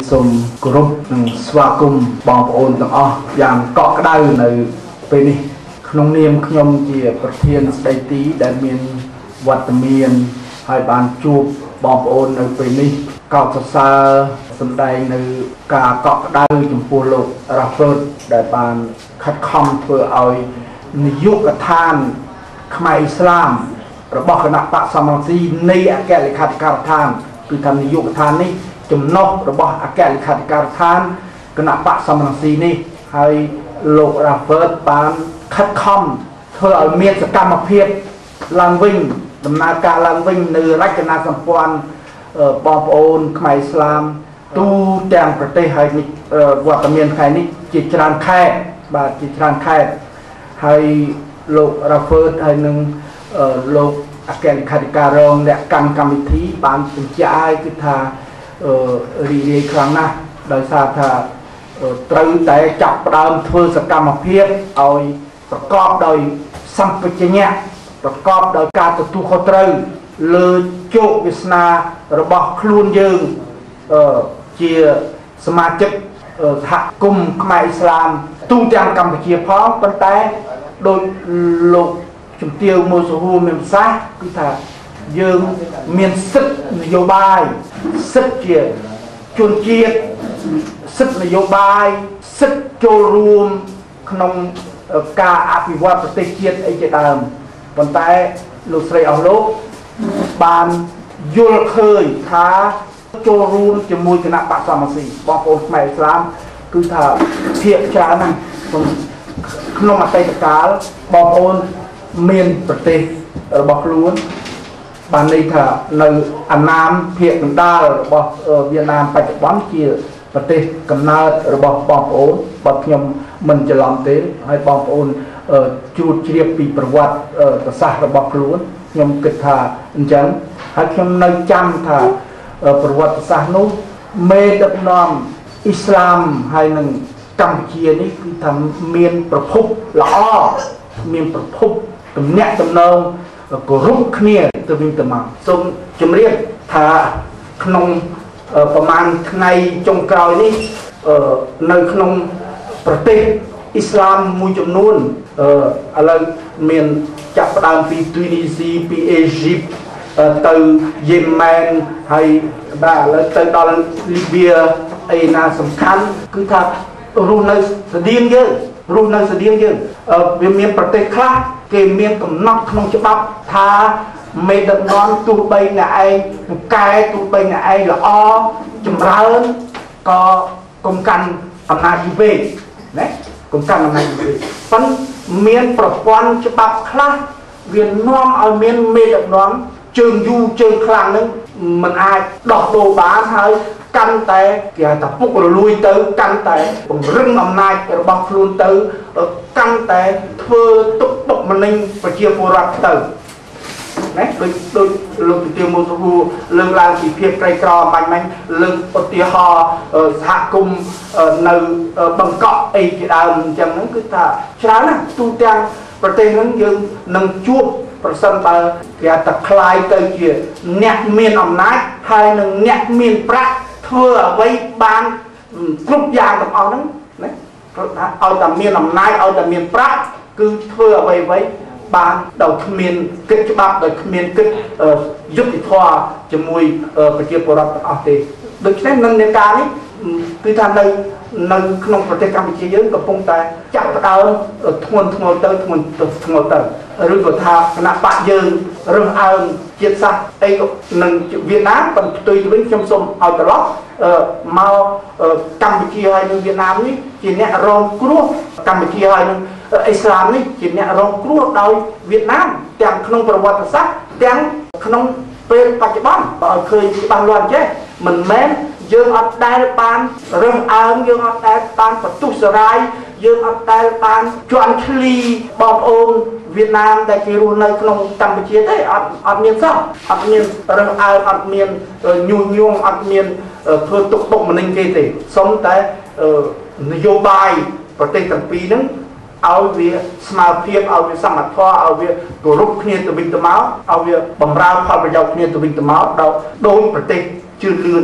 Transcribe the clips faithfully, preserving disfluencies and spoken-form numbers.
សូមគោរពនិងស្វាគមន៍បងប្អូនទាំងអស់យ៉ាងកក់ក្ដៅនៅពេលនេះក្នុងនាមខ្ញុំជាប្រធានស្ដីទីដែលមានវត្តមានហើយបានជួបបងប្អូននៅពេលនេះកោតសរសើរសម្ដែងនៅការកក់ក្ដៅចំពោះលោករ៉ាហ្វឺតដែលបានខិតខំធ្វើឲ្យនាយកដ្ឋានខ្មែរអ៊ីស្លាមរបស់គណៈបកសមរម្យនៃអគ្គលេខាធិការដ្ឋានគឺថានាយកដ្ឋាននេះចំណុចរបស់អគ្គលេខាធិការដ្ឋានគណៈបកសមរម្យនេះហើយលោករ៉ាហ្វឺតបានខិតខំធ្វើឲ្យមានសកម្មភាពឡើងវិញដំណើរការឡើងវិញនៅរចនាសម្ព័ន្ធបងប្អូនខ្មែរអ៊ីស្លាមទូទាំងប្រទេសហើយវត្តមានថ្ងៃនេះជាច្រើនខេត្តបាទជាច្រើនខេត្តហើយលោករ៉ាហ្វឺតហើយនឹងលោកអគ្គលេខាធិការរងអ្នកកម្មកម្មវិធីបានបញ្ជាក់ឲ្យគឺថារីករាយខ្លាំងណាស់ដោយសារថាត្រូវតែចាប់ផ្ដើមធ្វើសកម្មភាពឲ្យប្រកបដោយសម្បជញ្ញៈប្រកបដោយការទទួលខុសត្រូវលើជោគវាសនារបស់ខ្លួនយើងជាសមាជិកសហគមន៍ខ្មែរអ៊ីស្លាមទូទាំងកម្ពុជាផងប៉ុន្តែដោយលោកជំទាវមួយសហួរមានប្រសាសន៍គឺថាយើងមានសិទ្ធិនយោបាយសិទ្ធិជាជនជាតិសិទ្ធិនយោបាយសិទ្ធិចូលរួមក្នុងការអភិវឌ្ឍប្រទេសជាតិអីជាដើមប៉ុន្តែលោកស្រីអស់លោកបានយល់ឃើញថាចូលរួមជាមួយគណៈបកសមរម្យបងប្អូនខ្មែរអ៊ីស្លាមគឺថាភាគច្រើនណាស់ក្នុងអតីតកាលបងប្អូនមានប្រទេសរបស់ខ្លួនបានន័យថានៅអាណាមភាគកណ្ដាលរបស់វៀតណាមបច្ចុប្បន្នជាប្រទេសកំណើតរបស់បងប្អូនបើខ្ញុំមិនច្រឡំទេហើយបងប្អូនជ្រួតជ្រាបពីប្រវត្តិប្រសាសន៍របស់ខ្លួនខ្ញុំគិតថាអញ្ចឹងហើយខ្ញុំនៅចាំថាប្រវត្តិសាស្ត្រនោះមេដឹកនាំអ៊ីស្លាមហើយនឹងកម្ពុជានេះគឺថាមានប្រភពល្អមានប្រភពទំនាក់ទំនងគោរពគ្នាទៅវិញទៅមកសូមជម្រាបថាក្នុងប្រហែលថ្ងៃចុងក្រោយនេះនៅក្នុងប្រទេសអ៊ីស្លាមមួយចំនួនឥឡូវមានចាប់ផ្ដើមពីទូនីស៊ីពីអេស៊ីបទៅយេម៉ែនហើយបាទឥឡូវទៅដល់លីបៀអីណាសំខាន់គឺថារស់នៅស្តៀងយើងរស់នៅស្តៀងយើងវាមានប្រទេសខ្លះគេមានកំណត់ក្នុងច្បាប់ថាមេដឹកនាំទោះបីអ្នកឯងពូកែទោះបីអ្នកឯងល្អចម្រើនក៏កុំកាន់អំណាចយូរពេកណាកុំកាន់អំណាចយូរពេកប៉ុន្តែមានប្រព័ន្ធច្បាប់ខ្លះវានាំឲ្យមានមេដឹកនាំជើងយូរជើងខ្លាំងនឹងមិនអាចដោះដូរបានហើយកាន់តែគេហៅថាពុករលួយទៅកាន់តែបង្រឹងអំណាចរបស់ខ្លួនទៅកាន់តែធ្វើទុកបុកម្នេញប្រជាពលរដ្ឋទៅណាដូចដូចលោកជំទាវមុនទៅលើកឡើងពីភាពក្រីក្របាញ់មិញលើកឧទាហរណ៍សហគមន៍នៅបង្កក់អីជាដើមអញ្ចឹងហ្នឹងគឺថាច្រើនណាស់ទូទាំងប្រទេសហ្នឹងយើងនឹងជួបប្រសិនបើគេថាคล้ายទៅជាអ្នកមានអំណាចហើយនឹងអ្នកមានប្រាក់ធ្វើអ្វីបានគ្រប់យ៉ាងទាំងអស់ហ្នឹងណាឲ្យតែមានអំណាចឲ្យតែមានប្រាក់គឺធ្វើអ្វីអ្វីបានដោយគ្មានគិតច្បាប់ដោយគ្មានគិតយុត្តិធម៌ជាមួយប្រជាពលរដ្ឋទាំងអស់ទេដូច្នេះនឹងនៃការនេះគឺថានៅនៅក្នុងប្រទេសកម្ពុជាយើងកំពុងតែចាក់ផ្ដើមធ្ងន់ធ្ងរទៅធ្ងន់ធ្ងរទៅឬក៏ថាគណៈបកយើងរើសអើងជាតិសាសន៍អីនឹងវៀតណាមប៉ុន្តែផ្ទុយទៅវិញខ្ញុំសូមឲ្យត្រឡប់មកកម្ពុជាហើយនិងវៀតណាមនេះជាអ្នករងគ្រោះកម្ពុជាហើយនិងអ៊ីស្លាមនេះជាអ្នករងគ្រោះដោយវៀតណាមទាំងក្នុងប្រវត្តិសាស្ត្រទាំងក្នុងពេលបច្ចុប្បន្នបើឲ្យឃើញច្បាស់លាស់ចេះមិនមែនយើងអត់ដែលបានរើសអើងយើងអត់ដែលបានបន្ទុះសារាយយើងអត់ដែលបានជន់ឈ្លីបងប្អូនវៀតណាមដែលគេរស់នៅក្នុងកម្ពុជាទេអត់អត់មានសោះអត់មានរើសអើងអត់មានញុះញង់អត់មានធ្វើទុកបុកម្នេញគេទេសុំតែនយោបាយប្រទេសទាំងពីរហ្នឹងឲ្យវាស្មើភាពឲ្យវាសមធម៌ឲ្យវាគោរពគ្នាទៅវិញទៅមកឲ្យវាបម្រើផលប្រយោជន៍គ្នាទៅវិញទៅមកដល់ដោយប្រទេសជឿនលឿន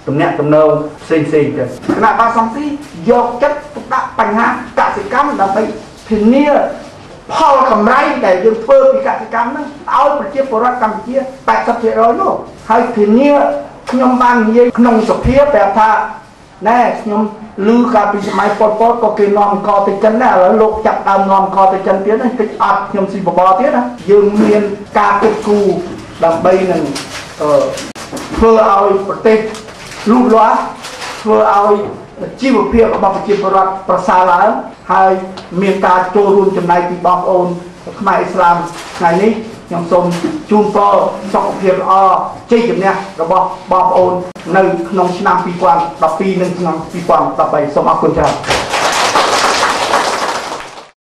តំណាក់តំណងផ្សេងផ្សេងទៀតគណៈបាសង្ស៊ីយកចិត្តទុកដាក់បញ្ហាកសិកម្មដើម្បីធានាផលកម្រៃដែលយើងធ្វើពីកសិកម្មហ្នឹងឲ្យប្រជាពលរដ្ឋកម្ពុជាแปดสิบเปอร์เซ็นต์ នោះហើយធានាខ្ញុំបាននិយាយក្នុងសភាប្រាប់ថាណែខ្ញុំឮកាលពីសម័យប៉ុលពតក៏គេនាំកទៅចិនដែរឥឡូវលោកចាប់ដើមនាំកទៅចិនទៀតតិចអត់ខ្ញុំស៊ីបបទៀតណាយើងមានការគិតគូរដើម្បីនឹងធ្វើឲ្យប្រទេសលូតលាស់ធ្វើឲ្យជីវភាពរបស់ប្រជាពលរដ្ឋប្រសើរឡើងហើយមានការចូលរួមចំណែកពីបងប្អូនខ្មែរឥស្លាមថ្ងៃនេះខ្ញុំសូមជូនពរសុខភាពល្អជ័យជំនះរបស់បងប្អូននៅក្នុងឆ្នាំពីរពាន់ដប់ពីរនិងឆ្នាំពីរពាន់ដប់បីសូមអរគុណច្រើន